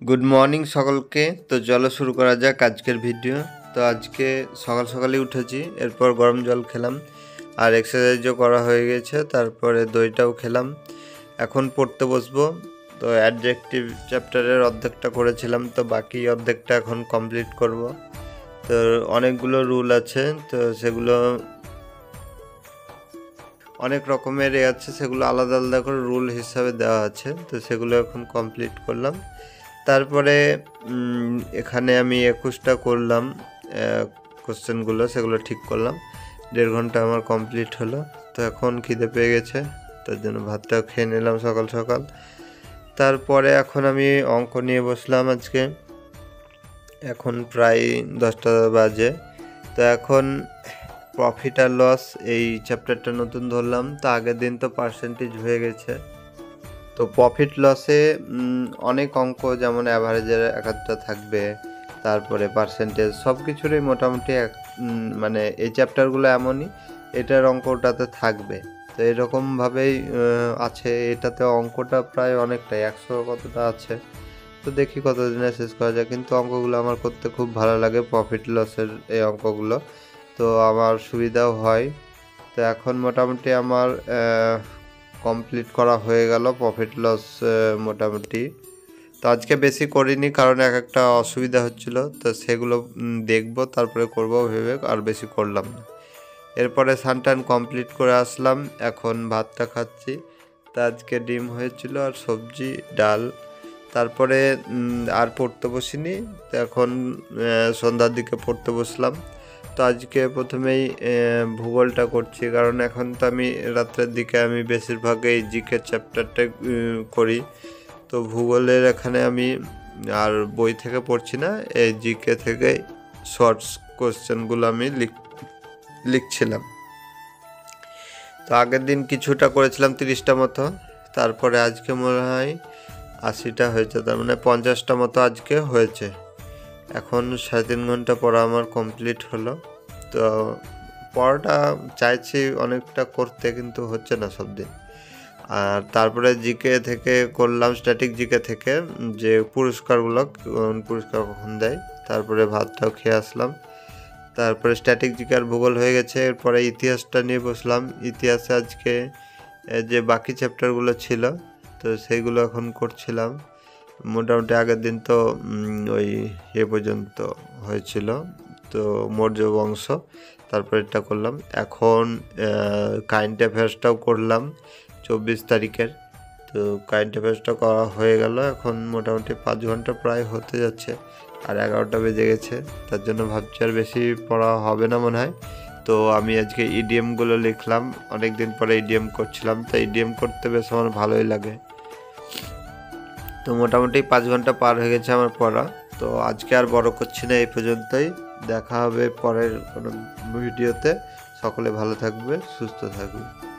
Good morning সকলকে। তো চলো শুরু করা যাক আজকের ভিডিও। তো আজকে সকাল সকালই উঠেছি, এরপর গরম জল খেলাম আর এক্সারসাইজও করা হয়ে গেছে, তারপরে দইটাও খেলাম। এখন পড়তে বসবো। তো অ্যাডজেক্টিভ চ্যাপ্টারের অর্ধেকটা করেছিলাম, তো বাকি অর্ধেকটা এখন কমপ্লিট করব। তো অনেকগুলো রুল আছে, তো সেগুলো অনেক রকমের আছে, সেগুলো আলাদা আলাদা করে রুল হিসাবে দেওয়া আছে। তো সেগুলো এখন কমপ্লিট করলাম। তারপরে এখানে আমি 21টা করলাম কোশ্চেনগুলো, সেগুলো ঠিক করলাম। 1.5 ঘন্টা আমার কমপ্লিট হলো। তো এখন খিদে পেয়ে গেছে, তার জন্য ভাতটাও খেয়ে নিলাম সকাল সকাল। তারপরে এখন আমি অঙ্ক নিয়ে বসলাম আজকে। এখন প্রায় 10টা বাজে। তো এখন প্রফিট আর লস এই চ্যাপ্টারটা নতুন ধরলাম। তো আগের দিন তো পার্সেন্টেজ হয়ে গেছে। তো প্রফিট লসে অনেক অঙ্ক, যেমন অ্যাভারেজের একটা থাকবে, তারপরে পার্সেন্টেজ, সব কিছুরই মোটামুটি মানে এই চ্যাপ্টারগুলো এমনই, এটার অঙ্কটাতে থাকবে। তো এরকমভাবেই আছে। এটাতে অঙ্কটা প্রায় অনেকটাই 100 কতটা আছে। তো দেখি কতদিনে শেষ করা যায়, কিন্তু অঙ্কগুলো আমার করতে খুব ভালো লাগে, প্রফিট লসের এই অঙ্কগুলো। তো আমার সুবিধাও হয়। তো এখন মোটামুটি আমার কমপ্লিট করা হয়ে গেল প্রফিট লস মোটামুটি। তো আজকে বেশি করিনি, কারণ একটা অসুবিধা হচ্ছিল, তো সেগুলো দেখব তারপরে করব ভেবে আর বেশি করলাম না। এরপরে স্নান কমপ্লিট করে আসলাম, এখন ভাতটা খাচ্ছি। তো আজকে ডিম হয়েছিল আর সবজি ডাল। তারপরে আর পড়তে বসিনি। তো এখন সন্ধ্যার দিকে পড়তে বসলাম। তো আজকে প্রথমেই ভূগোলটা করছি, কারণ এখন তো আমি রাত্রের দিকে আমি বেশিরভাগ এই জিকে চ্যাপ্টারটা করি। তো ভূগোলের এখানে আমি আর বই থেকে পড়ছি না, এই জিকে থেকে শর্টস কোশ্চেনগুলো আমি লিখছিলাম। তো আগের দিন কিছুটা করেছিলাম 30টা মতো, তারপরে আজকে মনে হয় 80টা হয়েছে, তার মানে 50টা মতো আজকে হয়েছে। এখন 3.5 ঘন্টা পড়া আমার কমপ্লিট হলো। তো পড়াটা চাইছি অনেকটা করতে, কিন্তু হচ্ছে না সব দিন। আর তারপরে জিকে থেকে করলাম, স্ট্যাটিক জিকে থেকে, যে পুরস্কারগুলো পুরস্কার কখন দেয়। তারপরে ভাতটাও খেয়ে আসলাম। তারপরে স্ট্যাটিক জিকে আর ভূগোল হয়ে গেছে। এরপরে ইতিহাসটা নিয়ে বসলাম। ইতিহাসে আজকে যে বাকি চ্যাপ্টারগুলো ছিল, তো সেইগুলো এখন করছিলাম। মোটামুটি আগের দিন তো ওই পর্যন্ত হয়েছিল, তো মৌর্য বংশ, তারপর এটা করলাম। এখন কারেন্ট অ্যাফেয়ার্সটাও করলাম 24 তারিখের। তো কারেন্ট অ্যাফেয়ার্সটা করা হয়ে গেল। এখন মোটামুটি 5 ঘন্টা প্রায় হতে যাচ্ছে, আর 11টা বেজে গেছে। তার জন্য ভাবছি আর বেশি পড়া হবে না মনে হয়। তো আমি আজকে ইডিএমগুলো লিখলাম, অনেক দিন পরে ইডিএম করছিলাম, তো ইডিএম করতে বেশ আমার ভালোই লাগে। তো মোটামুটি 5 ঘন্টা পার হয়ে গেছে আমার পড়া। তো আজকে আর বড় করছি না, এই পর্যন্তই। দেখা হবে পরের কোনো ভিডিওতে। সকলে ভালো থাকবে, সুস্থ থাকবে।